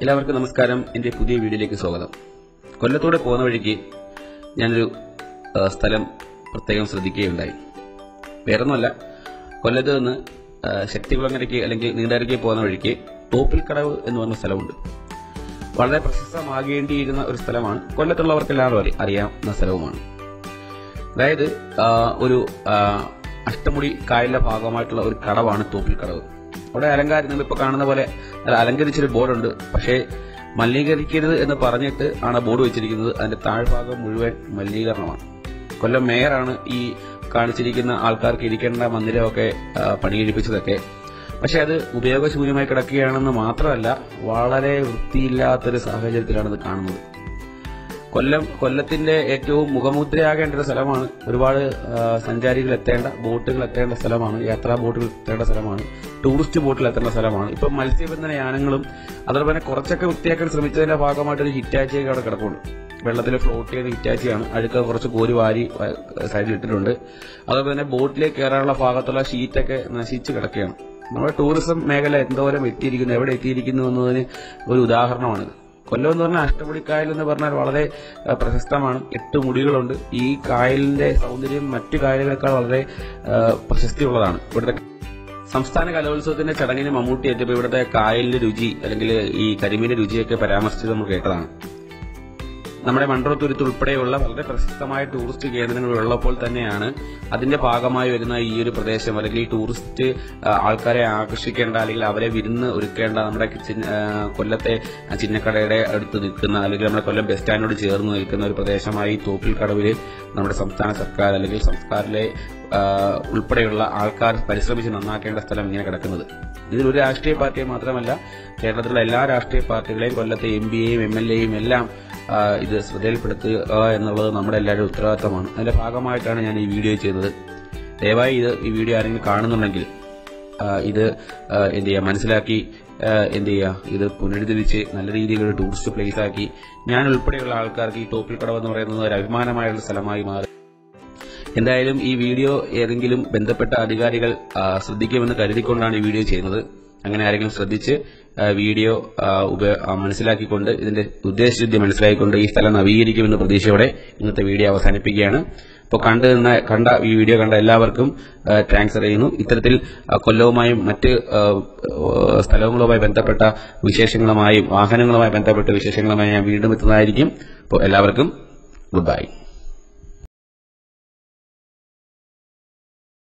എല്ലാവർക്കും നമസ്കാരം. എൻ്റെ പുതിയ വീഡിയോയിലേക്ക് സ്വാഗതം. കൊല്ലത്തൂടെ പോകുന്ന വഴിക്ക് ഞാനൊരു സ്ഥലം പ്രത്യേകം ശ്രദ്ധിക്കുകയുണ്ടായി. വേറൊന്നുമല്ല, കൊല്ലത്ത് നിന്ന് ശക്തികുളങ്ങരയ്ക്ക് അല്ലെങ്കിൽ നീണ്ടകരയ്ക്ക് പോകുന്ന വഴിക്ക് തോപ്പിൽക്കടവ് എന്ന് പറഞ്ഞ സ്ഥലമുണ്ട്. വളരെ പ്രശസ്തമാകേണ്ടിയിരുന്ന ഒരു സ്ഥലമാണ്. കൊല്ലത്തുള്ളവർക്കെല്ലാവരും അറിയാവുന്ന സ്ഥലവുമാണ്. അതായത് ഒരു അഷ്ടമുടി കായലിന്റെ ഭാഗമായിട്ടുള്ള ഒരു കടവാണ് തോപ്പിൽക്കടവ്. അവിടെ നിങ്ങളിപ്പോൾ കാണുന്ന പോലെ അലങ്കരിച്ചൊരു ബോർഡുണ്ട്. പക്ഷേ മലിനീകരിക്കരുത് എന്ന് പറഞ്ഞിട്ട് ആണ് ബോർഡ് വെച്ചിരിക്കുന്നത്. അതിന്റെ താഴ്ഭാഗം മുഴുവൻ മലിനീകരണമാണ്. കൊല്ലം മേയറാണ് ഈ കാണിച്ചിരിക്കുന്ന ആൾക്കാർക്ക് ഇരിക്കേണ്ട മന്ദിരമൊക്കെ പണികഴിപ്പിച്ചതൊക്കെ. പക്ഷെ അത് ഉപയോഗശൂന്യമായി കിടക്കുകയാണെന്ന് മാത്രമല്ല, വളരെ വൃത്തിയില്ലാത്തൊരു സാഹചര്യത്തിലാണ് ഇത് കാണുന്നത്. കൊല്ലത്തിന്റെ ഏറ്റവും മുഖമുദ്രയാകേണ്ട ഒരു സ്ഥലമാണ്. ഒരുപാട് സഞ്ചാരികൾ എത്തേണ്ട, ബോട്ടുകൾ എത്തേണ്ട സ്ഥലമാണ്, യാത്രാ ബോട്ടുകൾ എത്തേണ്ട സ്ഥലമാണ്, ടൂറിസ്റ്റ് ബോട്ടിൽ എത്തേണ്ട സ്ഥലമാണ്. ഇപ്പൊ മത്സ്യബന്ധന യാനങ്ങളും അതുപോലെ തന്നെ കുറച്ചൊക്കെ വൃത്തിയാക്കാൻ ശ്രമിച്ചതിന്റെ ഭാഗമായിട്ട് ഒരു ഹിറ്റാച്ചിയൊക്കെ അവിടെ കിടപ്പുണ്ട്. വെള്ളത്തിൽ ഫ്ലോട്ട് ചെയ്ത ഹിറ്റാച്ചിയാണ്. അഴുക്ക കുറച്ച് കോരി വാരി സൈഡിൽ ഇട്ടിട്ടുണ്ട്. അതുപോലെ തന്നെ ബോട്ടിലേക്ക് കയറാനുള്ള ഭാഗത്തുള്ള ഷീറ്റൊക്കെ നശിച്ച് കിടക്കുകയാണ്. നമ്മുടെ ടൂറിസം മേഖല എന്തോരം എത്തിയിരിക്കുന്നു, എവിടെ എത്തിയിരിക്കുന്നു എന്നതിന് ഒരു ഉദാഹരണമാണിത്. കൊല്ലം എന്ന് പറഞ്ഞാൽ അഷ്ടമുടി കായൽ എന്ന് പറഞ്ഞാൽ വളരെ പ്രശസ്തമാണ്. 8 മുടികളുണ്ട്. ഈ കായലിന്റെ സൗന്ദര്യം മറ്റു കായലുകളെക്കാൾ വളരെ പ്രശസ്തിയുള്ളതാണ്. ഇവിടുത്തെ സംസ്ഥാന കലോത്സവത്തിന്റെ ചടങ്ങിന് മമ്മൂട്ടി എത്തിയപ്പോൾ ഇവിടുത്തെ കായലിന്റെ രുചി അല്ലെങ്കിൽ ഈ കരിമീന്റെ രുചിയൊക്കെ പരാമർശിച്ചത് നമ്മൾ കേട്ടതാണ്. നമ്മുടെ മൺട്രോത്തുരുത്ത് ഉൾപ്പെടെയുള്ള വളരെ പ്രശസ്തമായ ടൂറിസ്റ്റ് കേന്ദ്രങ്ങൾ ഉള്ളപ്പോൾ തന്നെയാണ് അതിന്റെ ഭാഗമായി വരുന്ന ഈ ഒരു പ്രദേശം അല്ലെങ്കിൽ ഈ ടൂറിസ്റ്റ് ആൾക്കാരെ ആകർഷിക്കേണ്ട അല്ലെങ്കിൽ അവരെ വിരുന്ന് ഒരുക്കേണ്ട നമ്മുടെ കൊല്ലത്തെ ചിന്നക്കടയുടെ അടുത്ത് നിൽക്കുന്ന അല്ലെങ്കിൽ നമ്മുടെ കൊല്ലം ബസ് സ്റ്റാൻഡിനോട് ചേർന്ന് നിൽക്കുന്ന ഒരു പ്രദേശമായി തോപ്പിൽക്കടവിൽ നമ്മുടെ സംസ്ഥാന സർക്കാർ അല്ലെങ്കിൽ സംസ്കാരിലെ ഉൾപ്പെടെയുള്ള ആൾക്കാർ പരിശ്രമിച്ച് നന്നാക്കേണ്ട സ്ഥലം ഇങ്ങനെ കിടക്കുന്നത്. ഇതിലൊരു രാഷ്ട്രീയ പാർട്ടിയെ മാത്രമല്ല, കേരളത്തിലുള്ള എല്ലാ രാഷ്ട്രീയ പാർട്ടികളെയും കൊല്ലത്തെ എംപിയെയും എംഎൽഎയും എല്ലാം ഇത് ശ്രദ്ധയിൽപ്പെടുത്തുക എന്നുള്ളത് നമ്മുടെ എല്ലാവരുടെ ഉത്തരവാദിത്തമാണ്. അതിന്റെ ഭാഗമായിട്ടാണ് ഞാൻ ഈ വീഡിയോ ചെയ്യുന്നത്. ദയവായി ഈ വീഡിയോ ആരെങ്കിലും കാണുന്നുണ്ടെങ്കിൽ ഇത് എന്ത് ചെയ്യുക, മനസ്സിലാക്കി ഇത് പുനരുദ്ധരിച്ച് നല്ല രീതിയിലൊരു ടൂറിസ്റ്റ് പ്ലേസ് ആക്കി ഞാൻ ഉൾപ്പെടെയുള്ള ആൾക്കാർക്ക് ഈ തോപ്പിൽക്കടവ് എന്ന് പറയുന്നത് ഒരു അഭിമാനമായുള്ള സ്ഥലമായി മാറി. എന്തായാലും ഈ വീഡിയോ ഏതെങ്കിലും ബന്ധപ്പെട്ട അധികാരികൾ ശ്രദ്ധിക്കുമെന്ന് കരുതിക്കൊണ്ടാണ് ഈ വീഡിയോ ചെയ്യുന്നത്. അങ്ങനെ ആരെങ്കിലും ശ്രദ്ധിച്ച് വീഡിയോ മനസ്സിലാക്കിക്കൊണ്ട് ഇതിന്റെ ഉദ്ദേശശുദ്ധി മനസ്സിലാക്കിക്കൊണ്ട് ഈ സ്ഥലം നവീകരിക്കുമെന്ന പ്രതീക്ഷയോടെ ഇന്നത്തെ വീഡിയോ അവസാനിപ്പിക്കുകയാണ്. അപ്പോൾ കണ്ട ഈ വീഡിയോ കണ്ട എല്ലാവർക്കും താങ്ക്സ് അറിയുന്നു. ഇത്തരത്തിൽ കൊല്ലവുമായും മറ്റ് സ്ഥലങ്ങളുമായി ബന്ധപ്പെട്ട വിശേഷങ്ങളുമായും വാഹനങ്ങളുമായി ബന്ധപ്പെട്ട വിശേഷങ്ങളുമായി ഞാൻ വീണ്ടും എത്തുന്നതായിരിക്കും. അപ്പോൾ എല്ലാവർക്കും ഗുഡ് ബൈ.